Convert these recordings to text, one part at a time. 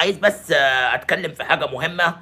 عايز بس اتكلم في حاجه مهمه.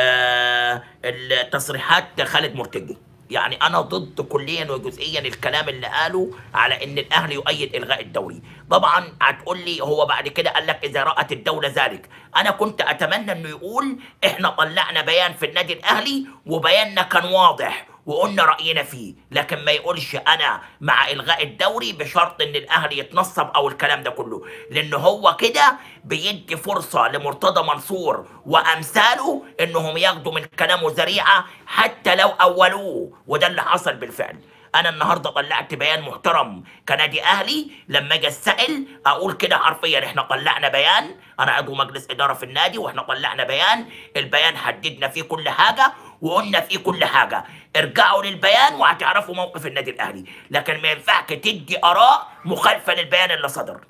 التصريحات خالد مرتجي، يعني انا ضد كليا وجزئيا الكلام اللي قاله على ان الاهلي يؤيد الغاء الدوري. طبعا هتقول لي هو بعد كده قال لك اذا رأت الدوله ذلك. انا كنت اتمنى انه يقول احنا طلعنا بيان في النادي الاهلي وبياننا كان واضح وقلنا رأينا فيه، لكن ما يقولش انا مع الغاء الدوري بشرط ان الاهلي يتنصب او الكلام ده كله، لان هو كده بيدي فرصة لمرتضى منصور وامثاله انهم ياخدوا من كلامه ذريعة حتى لو اولوه، وده اللي حصل بالفعل. انا النهارده طلعت بيان محترم كنادي اهلي، لما اجي اسال اقول كده حرفيا احنا طلعنا بيان، انا عضو مجلس اداره في النادي واحنا طلعنا بيان، البيان حددنا فيه كل حاجه وقلنا فيه كل حاجه، ارجعوا للبيان وهتعرفوا موقف النادي الاهلي، لكن ما ينفعش تدي اراء مخالفه للبيان اللي صدر.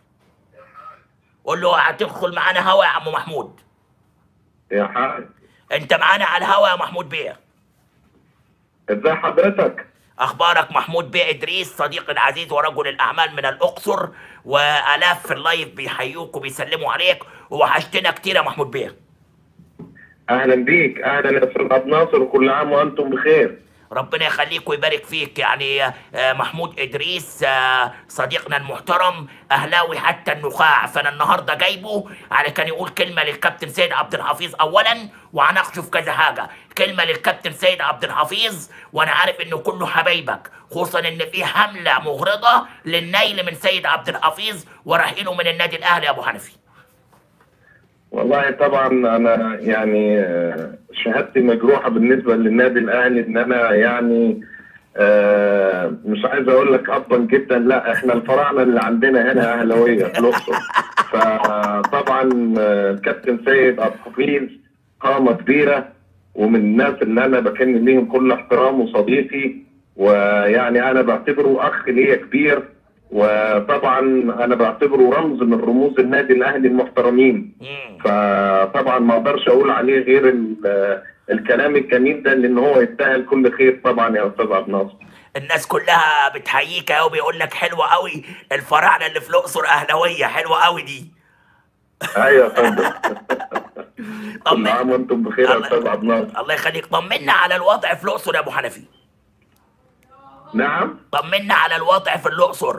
قول له هتدخل معانا هوا يا عم محمود. يا حاج انت معانا على الهوا يا محمود بيه. ازي حضرتك؟ اخبارك محمود بيه ادريس صديقي العزيز ورجل الاعمال من الاقصر، والاف في اللايف بيحيوك وبيسلموا عليك، ووحشتنا كتير يا محمود بيه. اهلا بيك، اهلا يا استاذ عبد الناصر، وكل عام وانتم بخير. ربنا يخليك ويبارك فيك. يعني محمود ادريس صديقنا المحترم اهلاوي حتى النخاع، فانا النهارده جايبه على كان يقول كلمه للكابتن سيد عبد الحفيظ اولا، وهناقشه في كذا حاجه. كلمه للكابتن سيد عبد الحفيظ، وانا عارف انه كله حبايبك، خصوصا ان في حمله مغرضه للنيل من سيد عبد الحفيظ ورحيله من النادي الاهلي يا ابو حنفي. والله طبعا انا يعني شهادتي مجروحه بالنسبه للنادي الاهلي، ان انا يعني مش عايز اقول لك ابا جدا، لا احنا الفراعنه اللي عندنا هنا اهلاويه في الاقصر. فطبعا الكابتن سيد عبد الحفيظ قامه كبيره، ومن الناس اللي انا بكن ليهم كل احترام وصديقي، ويعني انا بعتبره اخ ليا كبير، وطبعا انا بعتبره رمز من رموز النادي الاهلي المحترمين. فطبعا ما اقدرش اقول عليه غير الكلام الجميل ده، لان هو يستاهل كل خير طبعا يا استاذ عبد الناصر. الناس كلها بتحييك اهو، بيقول لك حلوه قوي الفراعنه اللي في الاقصر اهلاويه، حلوه قوي دي. ايوه يا فندم. كل عام وانتم بخير يا استاذ عبد الناصر. الله يخليك. طمنا على الوضع في الاقصر يا ابو حنفي. نعم، طمنا على الوضع في الاقصر.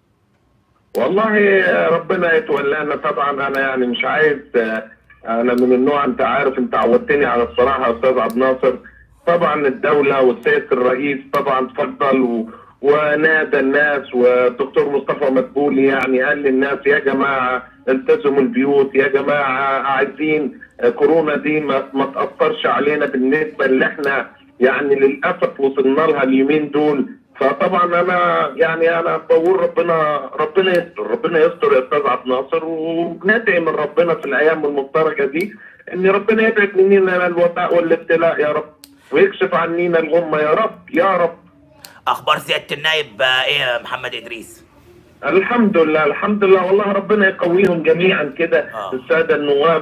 والله ربنا يتولانا طبعا. انا يعني مش عايز، انا من النوع، انت عارف، انت عودتني على الصراحه يا استاذ عبد الناصر. طبعا الدوله والسيد الرئيس طبعا تفضل ونادى الناس، والدكتور مصطفى مدبولي يعني قال للناس يا جماعه التزموا البيوت، يا جماعه عايزين كورونا دي ما تاثرش علينا بالنسبه اللي احنا يعني للاسف وصلنا لها اليومين دول. فطبعا انا بقول ربنا يستر، ربنا يستر يا استاذ عبد الناصر، وندعي من ربنا في الايام المفترجه دي ان ربنا يبعد مننا الوباء والابتلاء يا رب، ويكشف عنينا الغمه يا رب يا رب. اخبار سياده النائب ايه يا محمد ادريس؟ الحمد لله الحمد لله، والله ربنا يقويهم جميعا كده. الساده النواب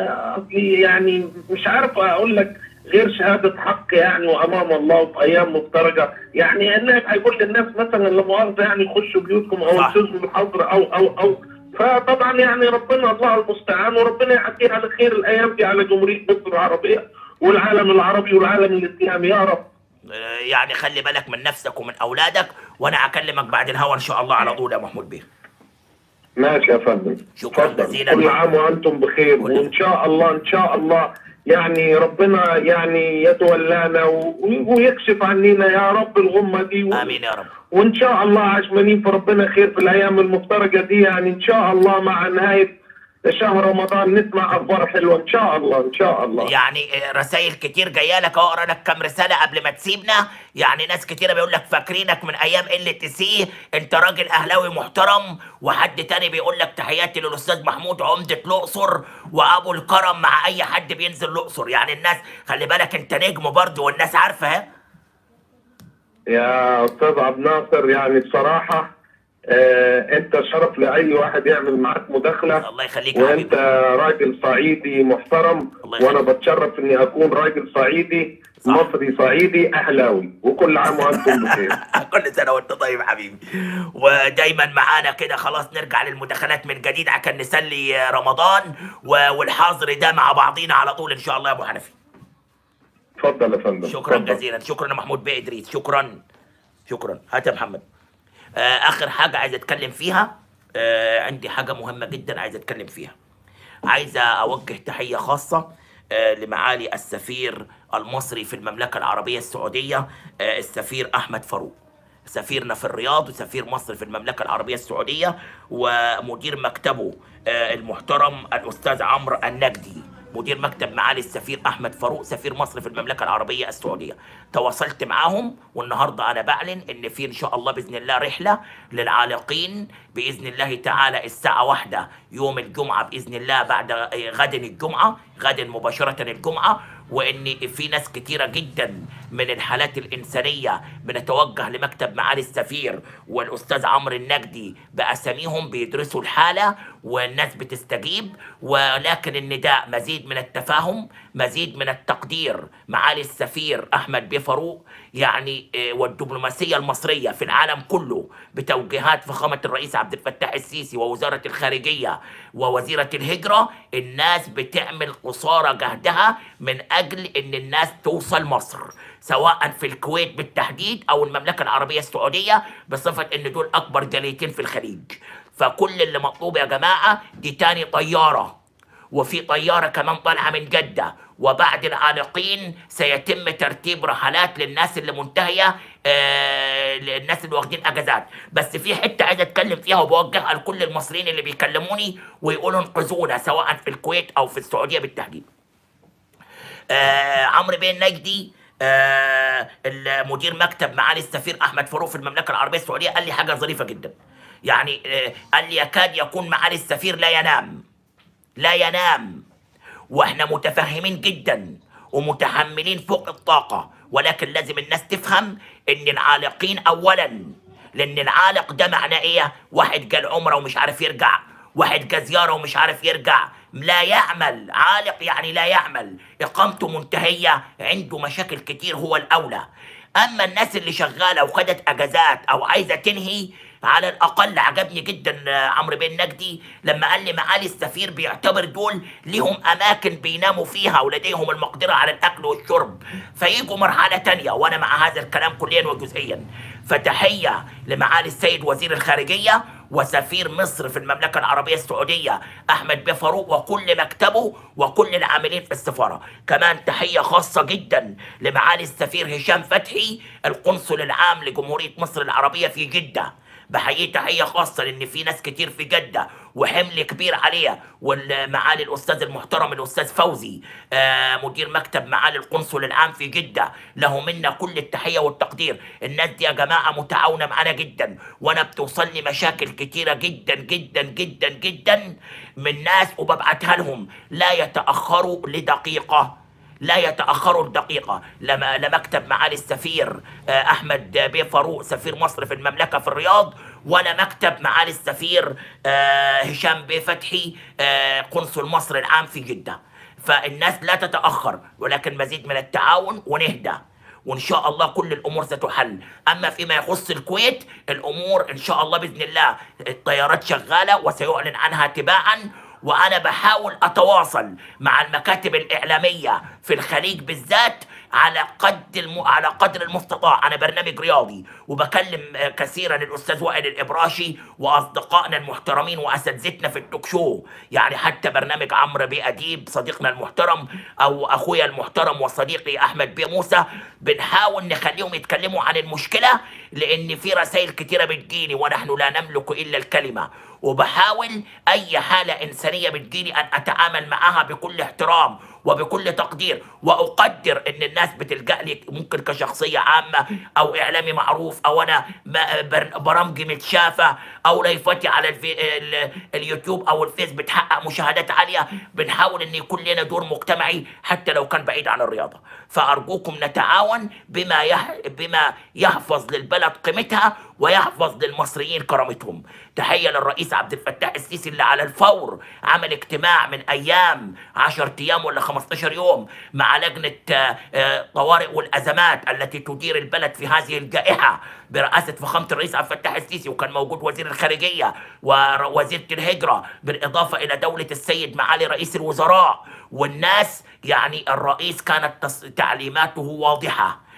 يعني مش عارف اقول لك غير شهاده حق يعني، وامام الله في ايام مفترجه. يعني النائب هيقول للناس مثلا لا مؤاخذه يعني خشوا بيوتكم او التزموا بالحظر او فطبعا يعني ربنا الله المستعان، وربنا يعديها على خير الايام دي على جمهوريه مصر العربيه والعالم العربي والعالم الاسلامي يا رب. يعني خلي بالك من نفسك ومن اولادك، وانا هكلمك بعد الهوا ان شاء الله على طول يا محمود بيه. ماشي يا فندم، شكرا جزيلا. كل عام وانتم بخير، وان شاء الله ان شاء الله يعني ربنا يعني يتولانا ويكشف عنينا يا رب الغمه دي امين يا رب. وان شاء الله عشمانين في ربنا خير في الايام المفترجه دي، يعني ان شاء الله مع نهايه شهر رمضان نسمع اخبار حلوه ان شاء الله ان شاء الله. يعني رسائل كتير جايه لك، اقرا لك كام رساله قبل ما تسيبنا. يعني ناس كتيره بيقول لك فاكرينك من ايام LTC، انت راجل اهلاوي محترم. وحد تاني بيقول لك تحياتي للاستاذ محمود عمده الاقصر وابو الكرم مع اي حد بينزل الاقصر. يعني الناس خلي بالك انت نجم برضه والناس عارفه. يا استاذ عبد الناصر يعني بصراحه انت شرف لاي واحد يعمل معاك مداخله. الله يخليك يا وانت حبيبي. راجل صعيدي محترم، الله يخليك. وانا بتشرف اني اكون راجل صعيدي صح. مصري صعيدي اهلاوي، وكل عام وانتم بخير. كل سنه وانت طيب حبيبي. ودايما معانا كده. خلاص نرجع للمداخلات من جديد عشان نسلي رمضان والحاظر ده مع بعضينا على طول ان شاء الله يا ابو حنفي. اتفضل يا فندم. شكرا اتفضل. جزيلا. شكرا يا محمود بيه ادريس. شكرا. شكرا. هات يا محمد. اخر حاجه عايز اتكلم فيها. عندي حاجه مهمه جدا عايز اتكلم فيها. عايز اوجه تحيه خاصه لمعالي السفير المصري في المملكه العربيه السعوديه، السفير احمد فاروق، سفيرنا في الرياض وسفير مصر في المملكه العربيه السعوديه، ومدير مكتبه المحترم الاستاذ عمرو النجدي، مدير مكتب معالي السفير احمد فاروق سفير مصر في المملكه العربيه السعوديه. تواصلت معاهم والنهارده انا بعلن ان في ان شاء الله باذن الله رحله للعالقين باذن الله تعالى الساعه 1 يوم الجمعه باذن الله، بعد غد الجمعه، غد مباشره الجمعه. وان في ناس كتيره جدا من الحالات الانسانيه بنتوجه لمكتب معالي السفير والاستاذ عمرو النجدي باساميهم بيدرسوا الحاله، والناس بتستجيب. ولكن النداء مزيد من التفاهم، مزيد من التقدير. معالي السفير احمد بيه فاروق يعني والدبلوماسيه المصريه في العالم كله بتوجيهات فخامه الرئيس عبد الفتاح السيسي ووزاره الخارجيه ووزيره الهجره، الناس بتعمل قصارى جهدها من اجل ان الناس توصل مصر، سواء في الكويت بالتحديد او المملكه العربيه السعوديه، بصفه ان دول اكبر جاليتين في الخليج. فكل اللي مطلوب يا جماعه دي تاني طياره، وفي طياره كمان طالعه من جده. وبعد العالقين سيتم ترتيب رحلات للناس اللي منتهيه، للناس اللي واخدين اجازات. بس في حته عايز اتكلم فيها وبوجهها لكل المصريين اللي بيكلموني ويقولوا انقذونا سواء في الكويت او في السعوديه بالتحديد. عمرو بيه النجدي المدير مكتب معالي السفير احمد فاروق في المملكه العربيه السعوديه قال لي حاجه ظريفه جدا. يعني قال لي يكاد يكون معالي السفير لا ينام، لا ينام، واحنا متفهمين جدا ومتحملين فوق الطاقه، ولكن لازم الناس تفهم ان العالقين اولا، لان العالق ده معناه ايه؟ واحد جال عمره ومش عارف يرجع، واحد جا زياره ومش عارف يرجع، لا يعمل. عالق يعني لا يعمل، اقامته منتهيه، عنده مشاكل كتير، هو الاولى. اما الناس اللي شغاله وخدت اجازات او عايزه تنهي، على الاقل عجبني جدا عمرو بيه النجدي لما قال لي معالي السفير بيعتبر دول ليهم اماكن بيناموا فيها ولديهم المقدره على الاكل والشرب، فيجوا مرحله تانيه. وانا مع هذا الكلام كليا وجزئيا. فتحيه لمعالي السيد وزير الخارجيه وسفير مصر في المملكه العربيه السعوديه احمد بيه فاروق وكل مكتبه وكل العاملين في السفاره. كمان تحيه خاصه جدا لمعالي السفير هشام فتحي القنصل العام لجمهوريه مصر العربيه في جده. بحييه تحيه خاصه لان في ناس كتير في جده وحمل كبير عليها. والمعالي الاستاذ المحترم الاستاذ فوزي مدير مكتب معالي القنصل العام في جده، له منا كل التحيه والتقدير. الناس دي يا جماعه متعاونه معانا جدا، وانا بتوصلني مشاكل كتيره جدا جدا جدا جدا من ناس وببعتها لهم، لا يتاخروا لدقيقه، لا يتأخروا الدقيقة. لمكتب معالي السفير أحمد بيه فاروق سفير مصر في المملكة في الرياض، ولا مكتب معالي السفير هشام بيه فتحي قنصل مصر العام في جدة. فالناس لا تتأخر، ولكن مزيد من التعاون ونهدى، وإن شاء الله كل الأمور ستحل. أما فيما يخص الكويت الأمور إن شاء الله بإذن الله الطيارات شغالة وسيعلن عنها تباعا. وأنا بحاول أتواصل مع المكاتب الإعلامية في الخليج بالذات على قدر المستطاع. أنا برنامج رياضي وبكلم كثيرا الأستاذ وائل الإبراشي وأصدقائنا المحترمين وأساتذتنا في التوك شو، يعني حتى برنامج عمرو بيه أديب صديقنا المحترم أو أخويا المحترم وصديقي أحمد بيه موسى، بنحاول نخليهم يتكلموا عن المشكلة، لأن في رسائل كتيرة بتجيني ونحن لا نملك إلا الكلمة. وبحاول أي حالة إنسانية بتجيني أن أتعامل معها بكل احترام وبكل تقدير، وأقدر إن الناس بتلجأ لي ممكن كشخصية عامة أو إعلامي معروف، أو أنا برامجي متشافة، أو لايفاتي على اليوتيوب أو الفيس بتحقق مشاهدات عالية. بنحاول إن يكون لنا دور مجتمعي حتى لو كان بعيد عن الرياضة. فأرجوكم نتعاون بما يحفظ للبلد قيمتها ويحفظ للمصريين كرامتهم. تحية للرئيس عبد الفتاح السيسي اللي على الفور عمل اجتماع من أيام 10 أيام ولا 15 يوم مع لجنة طوارئ والأزمات التي تدير البلد في هذه الجائحة برئاسة فخامة الرئيس عبد الفتاح السيسي، وكان موجود وزير الخارجية ووزيرة الهجرة، بالإضافة إلى دولة السيد معالي رئيس الوزراء. والناس يعني الرئيس كانت تعليماته واضحة،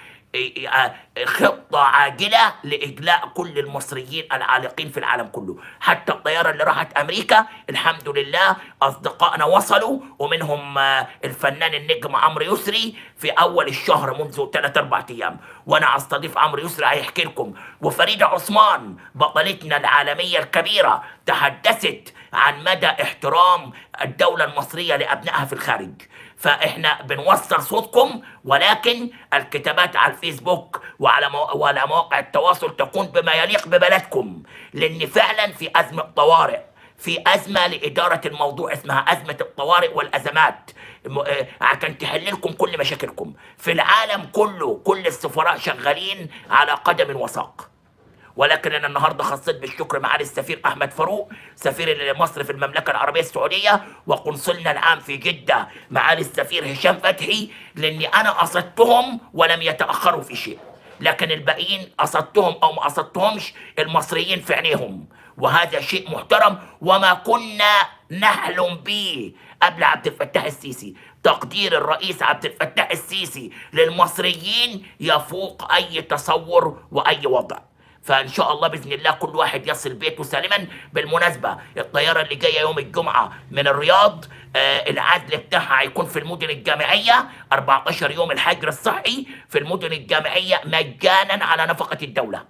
خطة عاجلة لإجلاء كل المصريين العالقين في العالم كله. حتى الطيارة اللي راحت أمريكا الحمد لله أصدقائنا وصلوا، ومنهم الفنان النجم عمرو يسري في أول الشهر منذ 3-4 أيام، وأنا أستضيف عمرو يسري هيحكي لكم. وفريدة عثمان بطلتنا العالمية الكبيرة تحدثت عن مدى احترام الدولة المصرية لأبنائها في الخارج. فإحنا بنوصل صوتكم، ولكن الكتابات على الفيسبوك وعلى مواقع التواصل تكون بما يليق ببلدكم، لأن فعلا في أزمة طوارئ، في أزمة لإدارة الموضوع اسمها أزمة الطوارئ والأزمات عشان تحل لكم كل مشاكلكم في العالم كله. كل السفراء شغالين على قدم وساق. ولكن انا النهارده خصيت بالشكر معالي السفير احمد فاروق سفير مصر في المملكه العربيه السعوديه، وقنصلنا العام في جده معالي السفير هشام فتحي، لاني انا قصدتهم ولم يتاخروا في شيء، لكن الباقيين قصدتهم او ما قصدتهمش المصريين في عينيهم، وهذا شيء محترم وما كنا نحلم به قبل عبد الفتاح السيسي. تقدير الرئيس عبد الفتاح السيسي للمصريين يفوق اي تصور واي وضع. فان شاء الله باذن الله كل واحد يصل بيته سالما. بالمناسبه الطياره اللي جايه يوم الجمعه من الرياض العزل بتاعها هيكون في المدن الجامعيه 14 يوم الحجر الصحي في المدن الجامعيه مجانا على نفقه الدوله.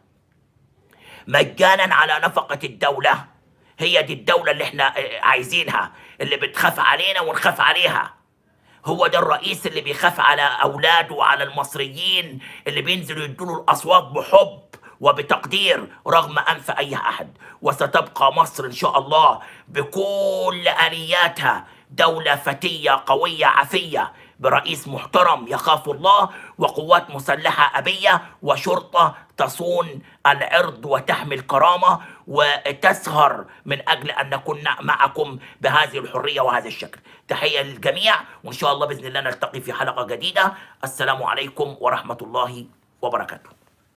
مجانا على نفقه الدوله. هي دي الدوله اللي احنا عايزينها، اللي بتخاف علينا ونخاف عليها. هو ده الرئيس اللي بيخاف على اولاده وعلى المصريين، اللي بينزلوا يدوا الاصوات بحب وبتقدير رغم أنف أي أحد. وستبقى مصر إن شاء الله بكل آلياتها دولة فتية قوية عفية برئيس محترم يخاف الله، وقوات مسلحة أبية، وشرطة تصون العرض وتحمي الكرامة وتسهر من أجل أن نكون معكم بهذه الحرية وهذا الشكل. تحية للجميع، وإن شاء الله بإذن الله نلتقي في حلقة جديدة. السلام عليكم ورحمة الله وبركاته.